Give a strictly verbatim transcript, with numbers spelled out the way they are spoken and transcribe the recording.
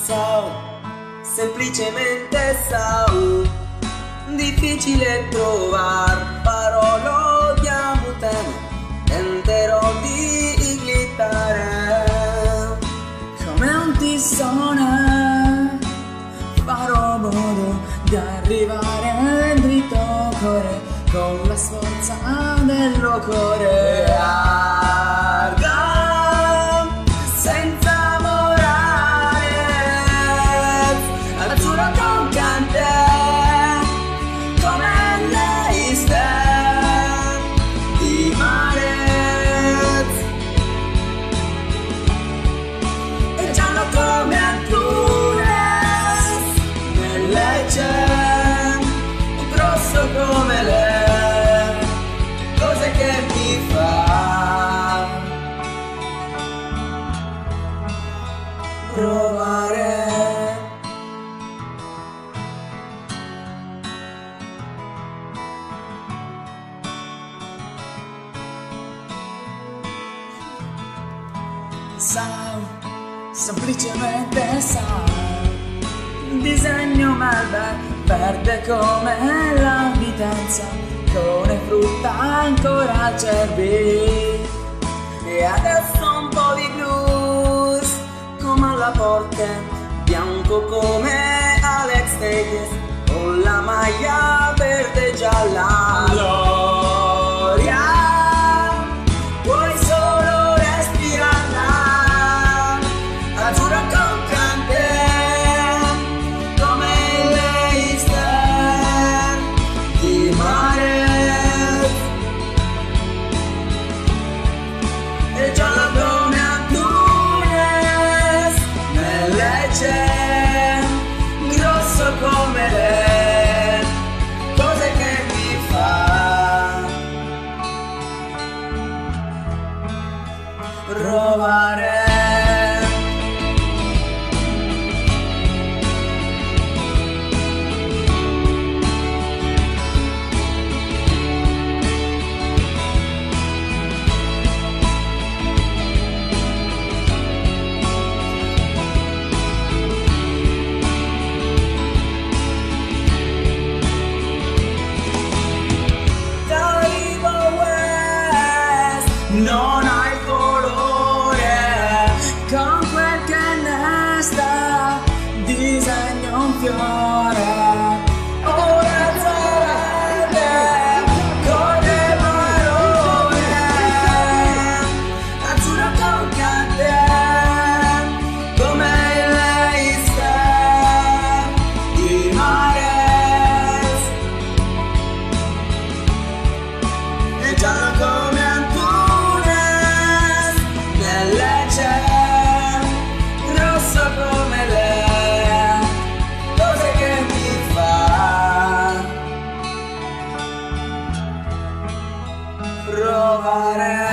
so, semplicemente so, difficile trovar parole di amutene, tenterò di iglitare come un tissone, farò modo di arrivare dritto cuore con la sforza del cuore. Arga senza morale, azzurro toccante come lei sta di mare, e giallo come Antunes nelle c'è, grosso come lei, cose che mi fa provare. So, semplicemente so, disegno malva verde come la vitanza, con le frutta ancora acerbi, e adesso un po' di blues come la porte, bianco come Alex Davis, con la maglia verde e gialla. Gloria, puoi solo respirarla, azzurro croccante come l'Eister di mare, e giallo come Antunes nelle c'è, grosso come lei, cose che mi fa provare. Non hai colore, con quel che ne sta, disegno un fiore. Ora sarebbe con le parole, azzurro croccante come l'Eister di mare, e giallo come come lei, cose che mi fa provare.